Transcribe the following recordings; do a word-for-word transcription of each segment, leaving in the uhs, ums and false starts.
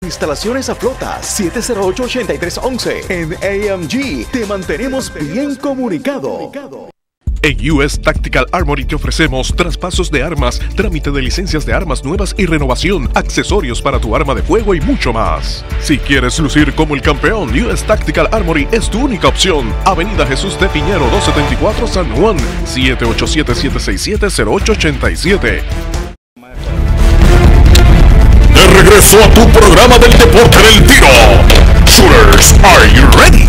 Instalaciones a flota siete cero ocho, ocho tres uno uno. En A M G te mantenemos bien comunicado. En U S Tactical Armory te ofrecemos traspasos de armas, trámite de licencias de armas nuevas y renovación, accesorios para tu arma de fuego y mucho más. Si quieres lucir como el campeón, U S Tactical Armory es tu única opción. Avenida Jesús de Piñero doscientos setenta y cuatro San Juan, siete ocho siete, siete seis siete, cero ocho ocho siete. De regreso a tu programa del deporte del tiro. Shooters, are you ready?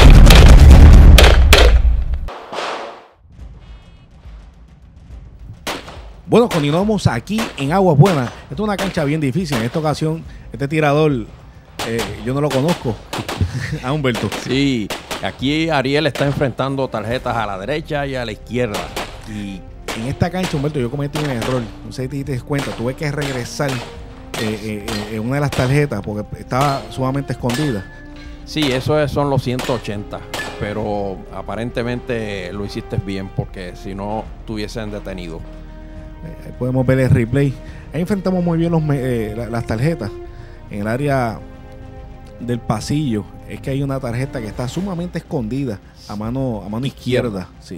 Bueno, continuamos aquí en Aguas Buenas. Esta es una cancha bien difícil. En esta ocasión, este tirador, eh, yo no lo conozco. A Humberto. Sí, aquí Ariel está enfrentando tarjetas a la derecha y a la izquierda. Y en esta cancha, Humberto, yo cometí un error. No sé si te das cuenta. Tuve que regresar eh, eh, eh, una de las tarjetas porque estaba sumamente escondida. Sí, eso es, son los ciento ochenta. Pero aparentemente lo hiciste bien porque si no, te hubiesen detenido. Ahí podemos ver el replay. Ahí enfrentamos muy bien los, eh, las tarjetas. En el área del pasillo es que hay una tarjeta que está sumamente escondida a mano, a mano izquierda. Sí.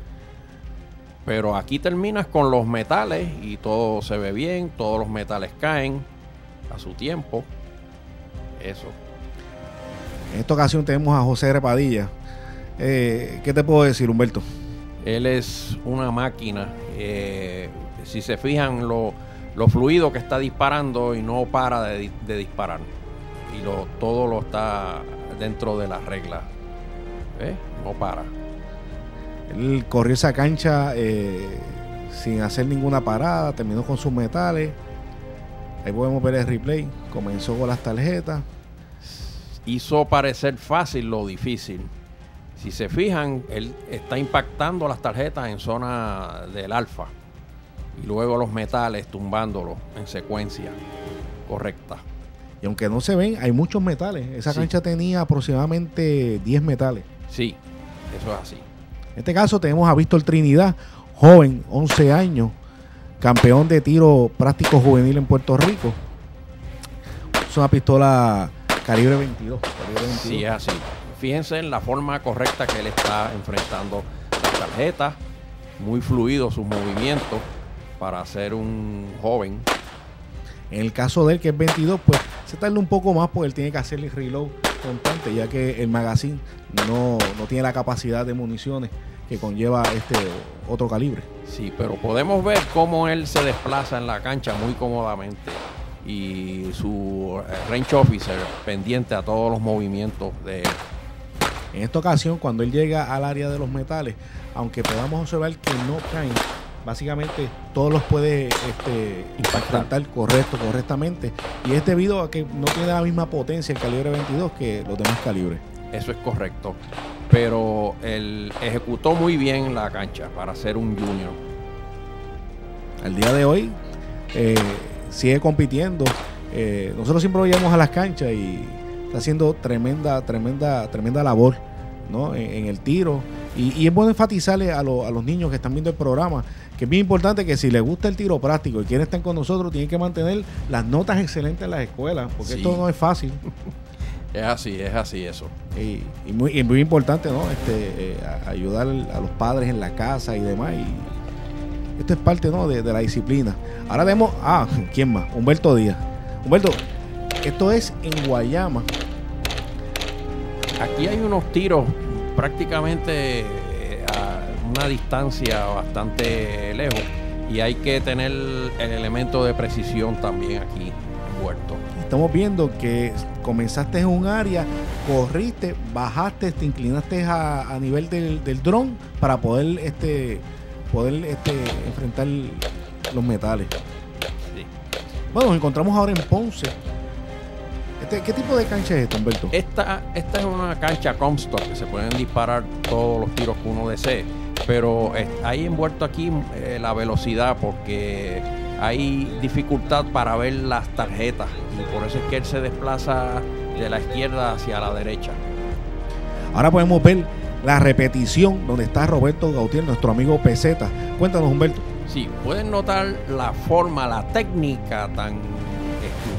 Pero aquí terminas con los metales y todo se ve bien. Todos los metales caen a su tiempo. Eso. En esta ocasión tenemos a José Repadilla. Eh, ¿Qué te puedo decir, Humberto? Él es una máquina. Eh, si se fijan lo, lo fluido que está disparando y no para de, de disparar. Y lo, todo lo está dentro de las reglas. ¿Eh? No para. Él corrió esa cancha eh, sin hacer ninguna parada. Terminó con sus metales. Ahí podemos ver el replay. Comenzó con las tarjetas. Hizo parecer fácil lo difícil. Si se fijan, él está impactando las tarjetas en zona del alfa y luego los metales tumbándolos en secuencia correcta. Y aunque no se ven, hay muchos metales. Esa sí. Cancha tenía aproximadamente diez metales. Sí, eso es así. En este caso tenemos a Víctor Trinidad, joven, once años, campeón de tiro práctico juvenil en Puerto Rico. Es una pistola calibre veintidós. Calibre veintidós. Sí, es así. Fíjense en la forma correcta que él está enfrentando las tarjetas, muy fluido sus movimientos para ser un joven. En el caso de él, que es veintidós, pues se tarda un poco más porque él tiene que hacer el reload constante, ya que el magazine no, no tiene la capacidad de municiones que conlleva este otro calibre. Sí, pero podemos ver cómo él se desplaza en la cancha muy cómodamente y su range officer pendiente a todos los movimientos de él. En esta ocasión, cuando él llega al área de los metales, aunque podamos observar que no caen, básicamente todos los puede este, impactar correcto, correctamente. Y es debido a que no tiene la misma potencia el calibre veintidós que los demás calibres. Eso es correcto. Pero él ejecutó muy bien la cancha para ser un junior. Al día de hoy eh, sigue compitiendo. Eh, nosotros siempre lo llevamos a las canchas y está haciendo tremenda, tremenda, tremenda labor, ¿no? en, en el tiro. Y, y es bueno enfatizarle a, lo, a los niños que están viendo el programa que es bien importante que si les gusta el tiro práctico y quieren estar con nosotros, tienen que mantener las notas excelentes en las escuelas, porque sí. Esto no es fácil. Es así, es así eso. Y, y, muy, y muy importante, ¿no? Este, eh, a, ayudar a los padres en la casa y demás. Y esto es parte, ¿no? de, de la disciplina. Ahora vemos, ah, ¿quién más? Humberto Díaz. Humberto, esto es en Guayama. Aquí hay unos tiros prácticamente eh, a una distancia bastante lejos y hay que tener el elemento de precisión también aquí envuelto. Estamos viendo que comenzaste en un área, corriste, bajaste, te inclinaste a, a nivel del, del dron para poder este poder este enfrentar los metales. Sí. Bueno, nos encontramos ahora en Ponce. Este, ¿Qué tipo de cancha es esta, Humberto? Esta, esta es una cancha Comstock que se pueden disparar todos los tiros que uno desee, pero eh, hay envuelto aquí eh, la velocidad porque hay dificultad para ver las tarjetas y por eso es que él se desplaza de la izquierda hacia la derecha. Ahora podemos ver la repetición donde está Roberto Gautier, nuestro amigo Peseta. Cuéntanos, Humberto. Sí, pueden notar la forma, la técnica tan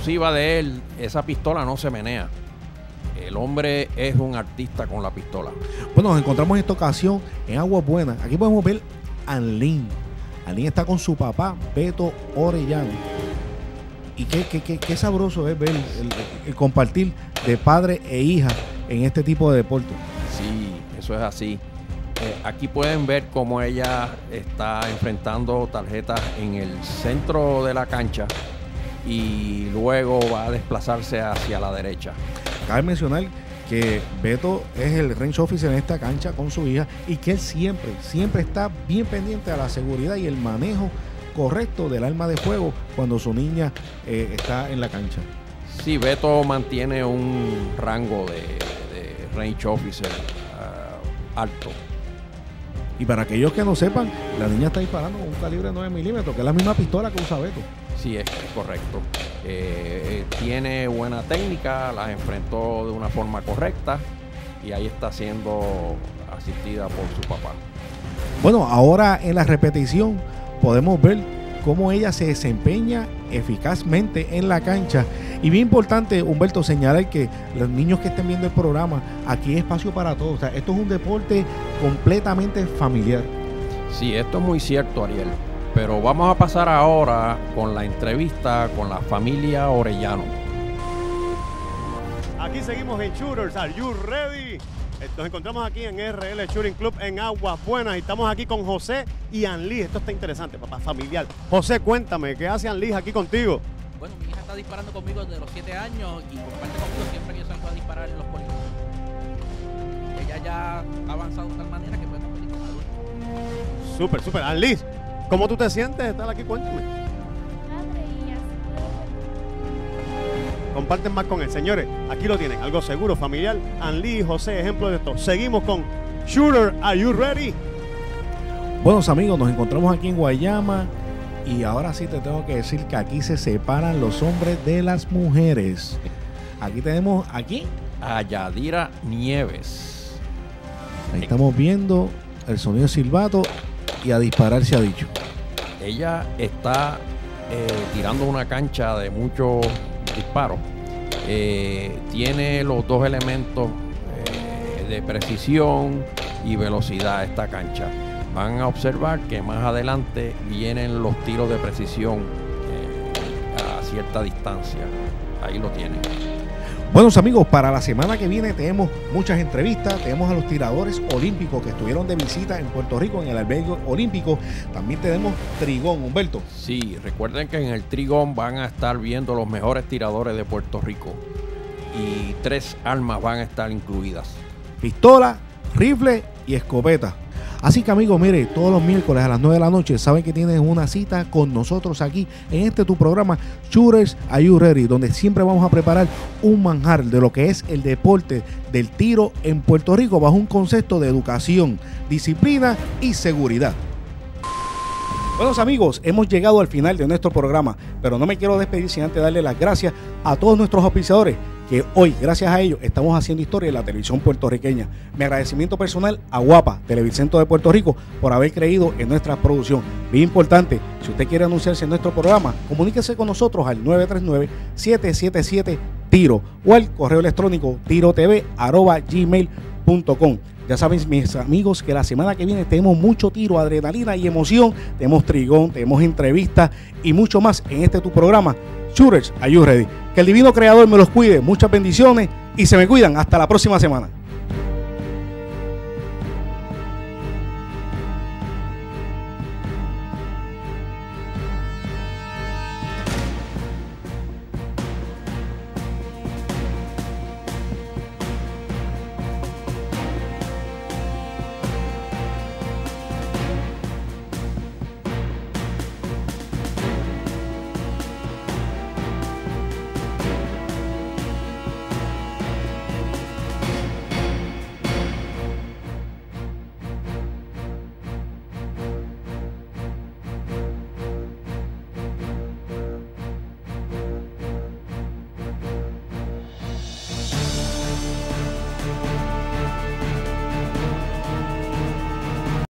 exclusiva de él, esa pistola no se menea. El hombre es un artista con la pistola. Bueno, nos encontramos en esta ocasión en Aguas Buenas. Aquí podemos ver a Anlín. Anlín está con su papá, Beto Orellano. Y qué, qué, qué, qué sabroso es ver el, el, el compartir de padre e hija en este tipo de deporte. Sí, eso es así. Eh, aquí pueden ver cómo ella está enfrentando tarjetas en el centro de la cancha y luego va a desplazarse hacia la derecha. Cabe mencionar que Beto es el range officer en esta cancha con su hija y que él siempre, siempre está bien pendiente a la seguridad y el manejo correcto del arma de fuego cuando su niña eh, está en la cancha. Sí, Beto mantiene un rango de, de range officer uh, alto. Y para aquellos que no sepan, la niña está disparando con un calibre nueve milímetros, que es la misma pistola que usa Beto. Sí, es, es correcto. Eh, eh, tiene buena técnica, la enfrentó de una forma correcta y ahí está siendo asistida por su papá. Bueno, ahora en la repetición podemos ver cómo ella se desempeña eficazmente en la cancha. Y bien importante, Humberto, señalar que los niños que estén viendo el programa, aquí hay espacio para todos. O sea, esto es un deporte completamente familiar. Sí, esto es muy cierto, Ariel. Pero vamos a pasar ahora con la entrevista con la familia Orellano. Aquí seguimos en Shooters. Are you ready? Nos encontramos aquí en R L Shooting Club en Aguas Buenas y estamos aquí con José y Anlí. Esto está interesante, papá, familiar. José, cuéntame, ¿qué hace Anlí aquí contigo? Bueno, mi hija está disparando conmigo desde los siete años y comparte conmigo siempre que yo salgo a disparar en los polígonos. Ella ya ha avanzado de tal manera que puede competir con adultos. Súper, súper. Anlí, ¿cómo tú te sientes de estar aquí? Cuéntame. Comparten más con él. Señores, aquí lo tienen, algo seguro, familiar. Anlí y José, ejemplo de esto. Seguimos con Shooter, are you ready? Buenos amigos, nos encontramos aquí en Guayama y ahora sí te tengo que decir que aquí se separan los hombres de las mujeres. Aquí tenemos aquí a Yadira Nieves. Ahí estamos viendo el sonido de silbato y a disparar se ha dicho. Ella está eh, tirando una cancha de muchos disparos. Eh, tiene los dos elementos eh, de precisión y velocidad esta cancha. Van a observar que más adelante vienen los tiros de precisión eh, a cierta distancia. Ahí lo tienen. Buenos amigos, para la semana que viene tenemos muchas entrevistas, tenemos a los tiradores olímpicos que estuvieron de visita en Puerto Rico en el albergue olímpico, también tenemos Trigón, Humberto. Sí, recuerden que en el Trigón van a estar viendo los mejores tiradores de Puerto Rico y tres armas van a estar incluidas. Pistola, rifle y escopeta. Así que amigos, mire, todos los miércoles a las nueve de la noche saben que tienes una cita con nosotros aquí en este tu programa Shooters Are You Ready, donde siempre vamos a preparar un manjar de lo que es el deporte del tiro en Puerto Rico bajo un concepto de educación, disciplina y seguridad. Buenos amigos, hemos llegado al final de nuestro programa, pero no me quiero despedir sin antes darle las gracias a todos nuestros auspiciadores que hoy, gracias a ellos, estamos haciendo historia en la televisión puertorriqueña. Mi agradecimiento personal a Guapa, Televicentro de Puerto Rico, por haber creído en nuestra producción. Bien importante, si usted quiere anunciarse en nuestro programa, comuníquese con nosotros al nueve tres nueve, siete siete siete, tiro o al correo electrónico tirotv arroba gmail punto com. Ya saben, mis amigos, que la semana que viene tenemos mucho tiro, adrenalina y emoción. Tenemos Trigón, tenemos entrevistas y mucho más en este tu programa, Shooters Are You Ready. Que el divino creador me los cuide. Muchas bendiciones y se me cuidan. Hasta la próxima semana.